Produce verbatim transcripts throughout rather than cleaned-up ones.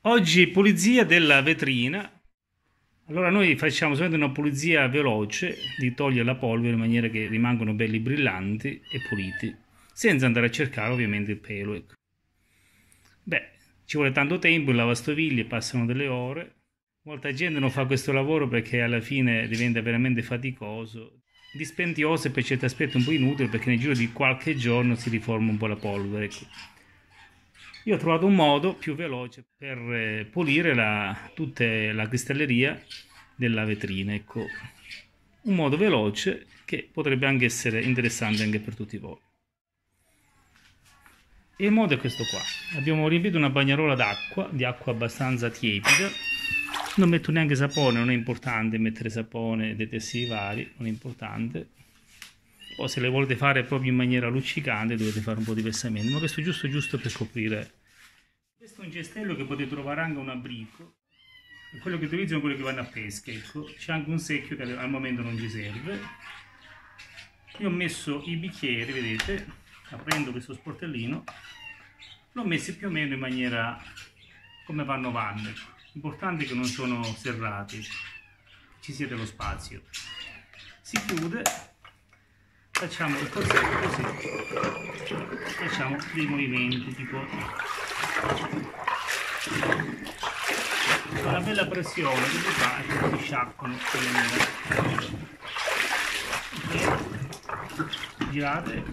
Oggi pulizia della vetrina. Allora noi facciamo solamente una pulizia veloce di togliere la polvere in maniera che rimangano belli brillanti e puliti, senza andare a cercare ovviamente il pelo. Ecco. Beh, ci vuole tanto tempo, in lavastoviglie passano delle ore. Molta gente non fa questo lavoro perché alla fine diventa veramente faticoso, dispendioso e per certi aspetti un po' inutile, perché nel giro di qualche giorno si riforma un po' la polvere. Ecco. Io ho trovato un modo più veloce per eh, pulire la, tutta la cristalleria della vetrina, ecco. Un modo veloce che potrebbe anche essere interessante anche per tutti voi. E il modo è questo qua. Abbiamo riempito una bagnarola d'acqua, di acqua abbastanza tiepida. Non metto neanche sapone, non è importante mettere sapone, detersivi vari, non è importante. O se le volete fare proprio in maniera luccicante dovete fare un po' diversamente, ma questo è giusto giusto per coprire. Questo è un cestello che potete trovare anche un abrico, e quello che utilizzano quelli che vanno a pesca, ecco. C'è anche un secchio che al momento non ci serve. Io ho messo i bicchieri, vedete, aprendo questo sportellino, l'ho messi più o meno in maniera come vanno vanno, ecco. L'importante è che non sono serrati, ci sia dello spazio. Si chiude. Facciamo il corsetto così, facciamo dei movimenti tipo una bella pressione che si fa e che si sciacquano okay. Girate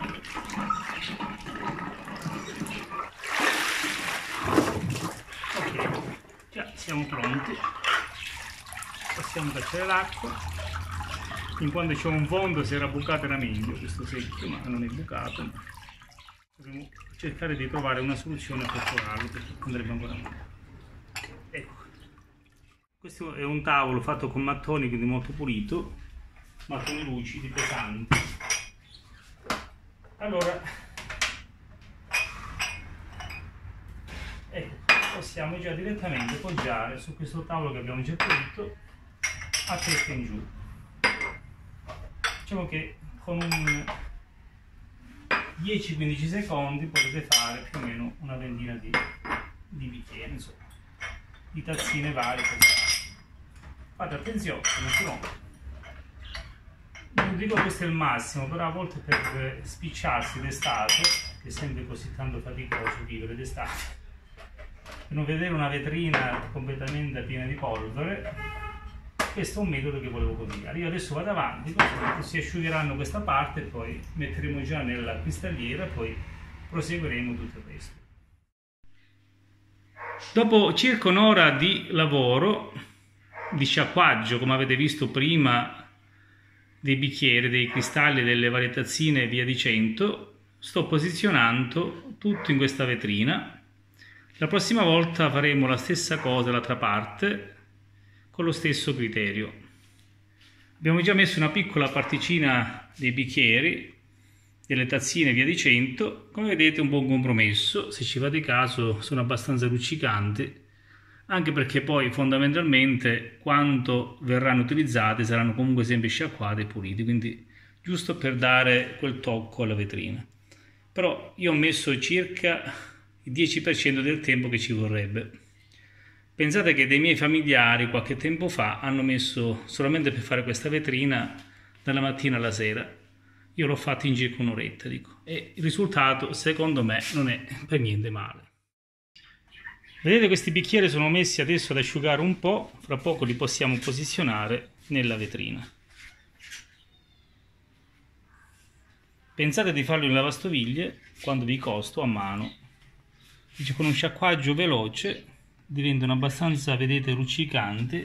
ok, già siamo pronti, possiamo cacciare l'acqua. In quanto c'è un fondo, se era bucato era meglio questo secchio, ma non è bucato. Dobbiamo cercare di trovare una soluzione per trovarlo, perché andrebbe ancora meglio. Ecco, questo è un tavolo fatto con mattoni, quindi molto pulito, mattoni lucidi, pesanti. Allora, ecco, possiamo già direttamente poggiare su questo tavolo che abbiamo già pulito a testa in giù. Diciamo che con un dieci quindici secondi potete fare più o meno una ventina di, di bicchieri, insomma, di tazzine varie. Fate attenzione, non si rompe. Non dico questo è il massimo, però a volte per spicciarsi d'estate, che è sempre così tanto faticoso vivere d'estate, per non vedere una vetrina completamente piena di polvere, questo è un metodo che volevo consigliare. Io adesso vado avanti, così si asciugheranno questa parte, poi metteremo già nella cristalliera e poi proseguiremo tutto il resto. Dopo circa un'ora di lavoro, di sciacquaggio, come avete visto prima, dei bicchieri, dei cristalli, delle varie tazzine e via dicendo, sto posizionando tutto in questa vetrina. La prossima volta faremo la stessa cosa dall'altra parte, con lo stesso criterio. Abbiamo già messo una piccola particina dei bicchieri, delle tazzine e via dicendo. Come vedete un buon compromesso, se ci fate caso sono abbastanza luccicanti, anche perché poi fondamentalmente quando verranno utilizzate saranno comunque sempre sciacquate e pulite, quindi giusto per dare quel tocco alla vetrina. Però io ho messo circa il dieci per cento del tempo che ci vorrebbe. Pensate che dei miei familiari qualche tempo fa hanno messo solamente per fare questa vetrina dalla mattina alla sera. Io l'ho fatto in circa un'oretta, dico. E il risultato, secondo me, non è per niente male. Vedete, questi bicchieri sono messi adesso ad asciugare un po', fra poco li possiamo posizionare nella vetrina. Pensate di farlo in lavastoviglie quando vi costo a mano. Dice, con un sciacquaggio veloce diventano abbastanza, vedete, luccicanti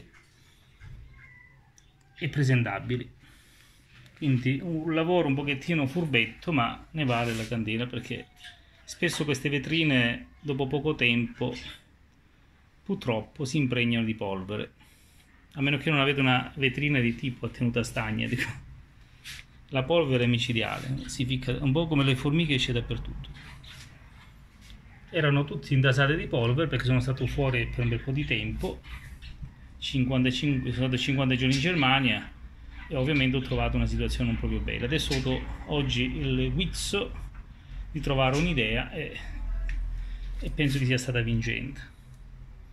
e presentabili. Quindi un lavoro un pochettino furbetto, ma ne vale la candela, perché spesso queste vetrine dopo poco tempo purtroppo si impregnano di polvere, a meno che non avete una vetrina di tipo a tenuta stagna, dico. La polvere è micidiale, si ficca un po' come le formiche, c'è dappertutto. Erano tutti intasate di polvere perché sono stato fuori per un bel po' di tempo, cinquantacinque, sono stato cinquanta giorni in Germania e ovviamente ho trovato una situazione non proprio bella. Adesso ho avuto oggi il guizzo di trovare un'idea e, e penso che sia stata vincente.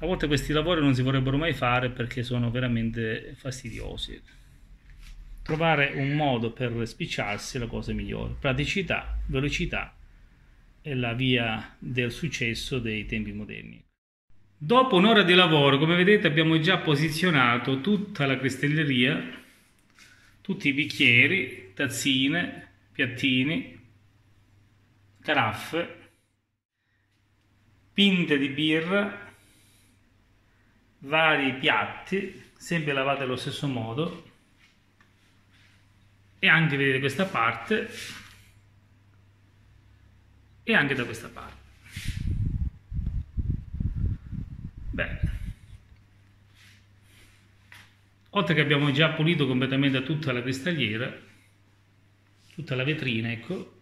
A volte questi lavori non si vorrebbero mai fare perché sono veramente fastidiosi. Trovare un modo per spicciarsi è la cosa migliore. Praticità, velocità è la via del successo dei tempi moderni. Dopo un'ora di lavoro, come vedete, abbiamo già posizionato tutta la cristalleria, tutti i bicchieri, tazzine, piattini, caraffe, pinte di birra, vari piatti, sempre lavati allo stesso modo, e anche vedete questa parte e anche da questa parte. Bene, oltre che abbiamo già pulito completamente tutta la cristalliera, tutta la vetrina, ecco,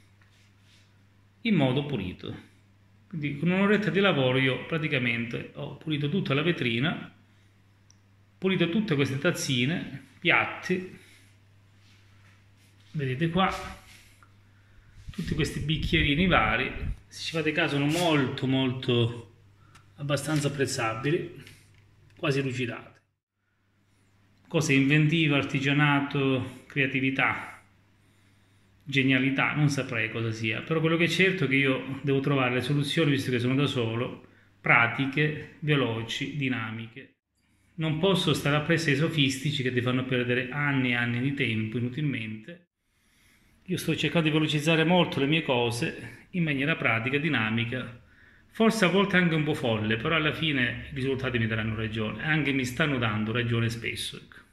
in modo pulito. Quindi con un'oretta di lavoro io praticamente ho pulito tutta la vetrina, pulito tutte queste tazzine, piatti, vedete qua, tutti questi bicchierini vari, se ci fate caso sono molto molto abbastanza apprezzabili, quasi lucidate. Cose inventive, artigianato, creatività, genialità, non saprei cosa sia, però quello che è certo è che io devo trovare le soluzioni, visto che sono da solo, pratiche, veloci, dinamiche. Non posso stare appresso ai sofistici che ti fanno perdere anni e anni di tempo inutilmente. Io sto cercando di velocizzare molto le mie cose in maniera pratica, dinamica, forse a volte anche un po' folle, però alla fine i risultati mi daranno ragione, anche mi stanno dando ragione spesso. Ecco.